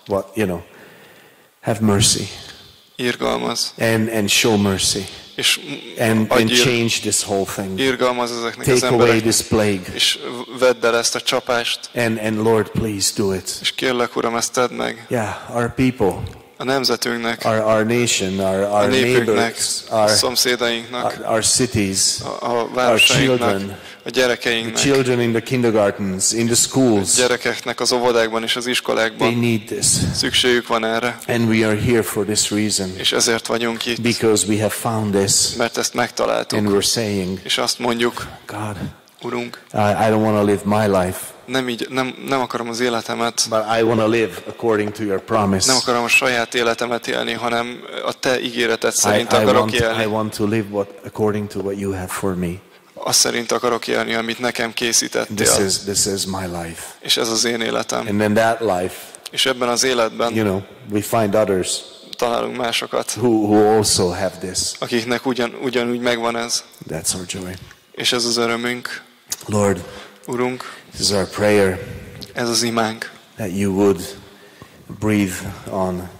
have mercy irgalmaz. and show mercy És and adj change this whole thing. irgalmaz ezeknek az Take away embereknek. this plague. És vedd el ezt a csapást. And Lord, please do it. És kérlek, Uram, ezt tedd meg. Yeah, our people, A nemzetünknek, our nation, a our népünknek, neighbors, a szomszédainknak, our cities, a városainknak, children, a the gyerekeinknek, children in the kindergartens, in the schools. gyerekeknek az óvodákban és az They iskolákban. need this. Szükségük van erre, And we are here for this reason. és ezért vagyunk itt, Because we have found this. mert ezt megtaláltuk. And we're saying, És azt mondjuk, God, Urunk, I don't want to live my life, nem akarom az életemet, but I want to live according to your promise. nem akarom a saját életemet élni, hanem a Te ígéreted szerint akarok I élni. want to live according to what you have for me. Azt szerint akarok élni, amit nekem készítettél. This is my life. És ez az én életem. And in that life, És ebben az életben we find others találunk másokat, who also have this. akiknek ugyanúgy megvan ez. That's our joy. És ez az örömünk. Lord, Urunk, this is our prayer, ez az imánk, that you would breathe on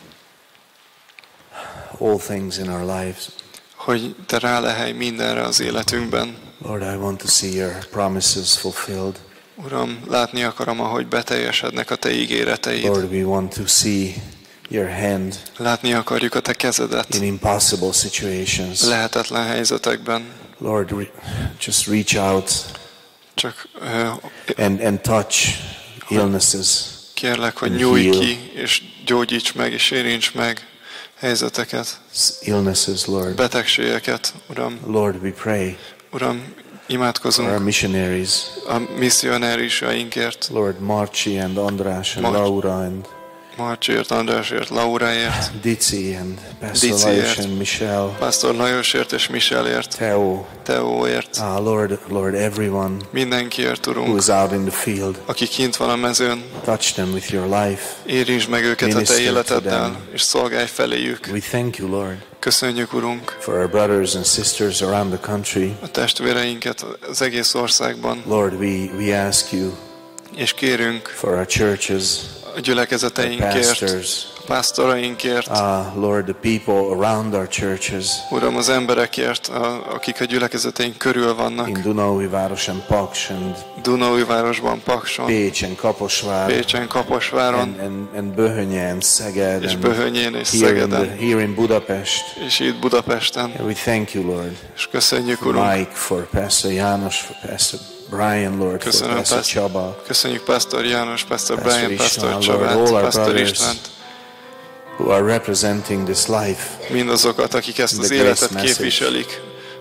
all things in our lives. hogy Te rálehelj mindenre az életünkben. Lord, I want to see your promises fulfilled. Uram, látni akarom, ahogy beteljesednek a Te ígéreteid. Lord, we want to see your hand Látni akarjuk a Te kezedet in impossible situations. lehetetlen helyzetekben. Lord, just reach out Csak and touch illnesses. kérlek, hogy And nyújj heal. ki, és gyógyíts meg, és érints meg helyzeteket, Illnesses, Lord. betegségeket, Uram. Lord, we pray Uram, for our imádkozunk missionaries. a misszionárisainkért, Lord, Marci and András and Marci. Laura and Marcsért, Andrásért, Lauráért, Dici and Pastor Diciért. Lajos and Michelle. Pásztor Lajosért és Michelért, Theo. Teóért, Lord, everyone mindenkiért, who Urunk, is out in the field, aki kint van a mezőn, touch them with your life. érintsd meg őket a Te Minister to életeddel, them. és szolgálj feléjük. We thank you, Lord, Köszönjük, Urunk, for our brothers and sisters around the country. a testvéreinket az egész országban, Lord, we ask you és kérünk for our churches, a gyülekezeteinkért, pastors, a pásztorainkért, Lord, the people around our churches Uram, az emberekért, akik a gyülekezeteink körül vannak, in Dunaújváros and Paks and Dunaújvárosban, Pakson, Pécs and Kaposvár Pécsen, Kaposváron, and Böhönye and Szeged és and Böhönyén és here Szegeden, in Budapest. és itt Budapesten. And we thank you, Lord, És köszönjük, for Urunk, Mike, for Pastor János, for Pastor Brian, Lord, for Köszönöm, Pastor Pastor. Csaba, köszönjük Pásztor János, Pásztor Pastor Brian, István, Pásztor Lord, Csabát, all our Pásztor brothers. Istvánt, who are representing this life, mindazokat, akik ezt az The grace életet message. képviselik,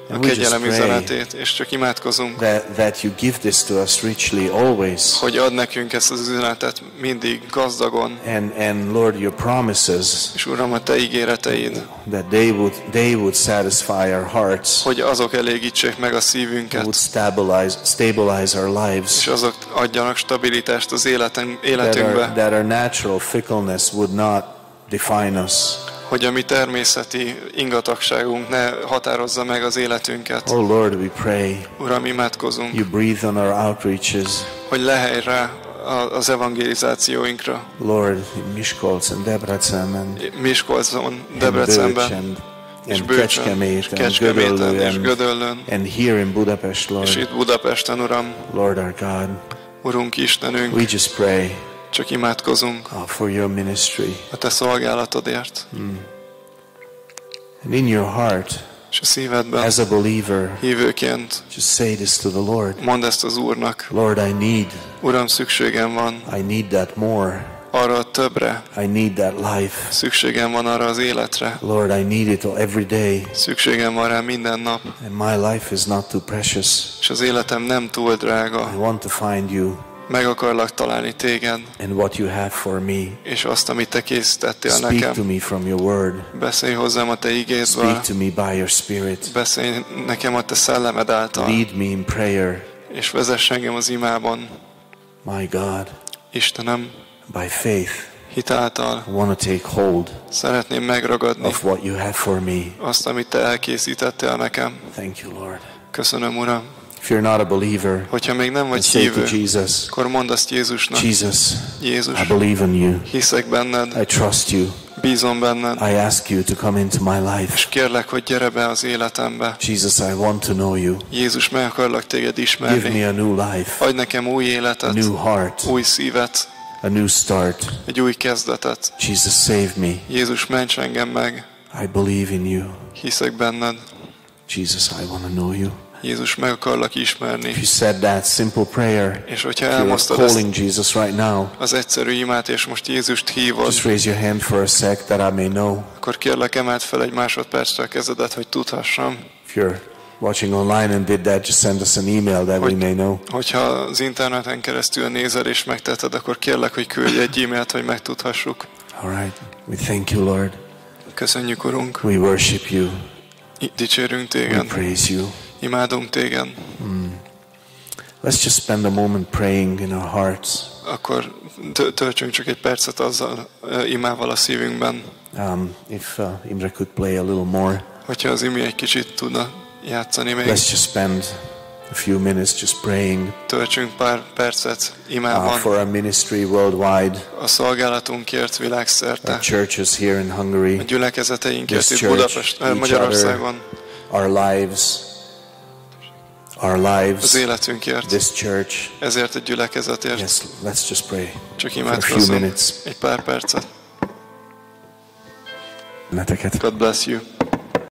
a kegyelem üzenetét, és csak imádkozunk, that you give this to us richly always. hogy ad nekünk ezt az üzenetet mindig gazdagon. And Lord, your promises, És Uram, a Te ígéreteid, that they would satisfy our hearts, hogy azok elégítsék meg a szívünket, would stabilize our lives, és azok adjanak stabilitást az életünkbe, that our natural fickleness would not define us. hogy a mi természeti ingatagságunk ne határozza meg az életünket. Oh Lord, we pray, Uram, imádkozunk, you breathe on our outreaches. hogy lehelj rá az evangelizációinkra. Lord, in Miskolc and Debrecen and Miskolcon, Debrecenben, és Bőcsön, és Kecskeméten, és Gödöllőn, and here in Budapest, és Lord. itt Budapesten, Uram, Lord our God, Urunk Istenünk, we just pray csak imádkozunk for your ministry. a Te szolgálatodért. And in your heart, És a szívedben, as a believer, hívőként, just say this to the Lord. mondd ezt az Úrnak. Lord, I need Uram, szükségem van that more. arra a többre, I need that life. szükségem van arra az életre, Lord, I need it every day. szükségem van rá minden nap, And my life is not too precious. és az életem nem túl drága. I want to find you Meg akarlak találni Téged, and what you have for me. és azt, amit Te készítettél Speak to nekem. me from your word. Beszélj hozzám a Te igédből, Speak to me by your spirit. beszélj nekem a Te szellemed által, Lead me in prayer, és vezess engem az imában. my God. Istenem, By faith, hit által I want to take hold szeretném megragadni of what you have for me. azt, amit Te elkészítettél nekem. Thank you, Lord. Köszönöm, Uram. If you're not a believer, Hogyha még nem vagy then say to hívő, Jesus, akkor mondd azt Jézusnak. Jesus, Jézus, I believe in you. hiszek benned, I trust you. bízom benned, I ask you to come into my life. és kérlek, hogy gyere be az életembe. Jesus, I want to know you. Jézus, meg akarlak Téged Give ismerni. me a new life, Adj nekem új a életet, new heart, új szívet, a new start. egy új kezdetet. Jesus, save me. Jézus, ments engem meg, I believe in you. hiszek benned. Jesus, I want to know you. Jézus, meg akarlak ismerni. If you said that simple prayer, És hogyha if you're elmondtad ezt calling Jesus right now, az egyszerű imát, és most Jézust hívod, just raise your hand for a sec that I may know. akkor kérlek, emeld fel egy másodpercre a kezedet, hogy tudhassam. If you're watching online and did that, just send us an email that we may know. Hogyha az interneten keresztül nézel és megtetted, akkor kérlek, hogy küldj egy e-mailt, hogy megtudhassuk. All right. We thank you, Lord. Köszönjük, Urunk. We worship you. Dicsérünk We Téged. praise you. Imádunk Téged. Let's just spend a moment praying in our hearts. Akkor töltsünk csak egy percet azzal, imával a szívünkben. If Imre could play a little more, Hogyha az Imi egy kicsit tudna játszani még, let's just spend a few minutes just praying töltsünk pár percet imában. for our ministry worldwide, A szolgálatunkért világszerte, our churches here in a Hungary, gyülekezeteinkért this itt church, Budapest, each Magyarországon, our lives, az életünkért, this church. ezért a gyülekezetért. Yes, let's just pray Csak for a few imádkozzunk minutes. egy pár percet. Neteket. God bless you.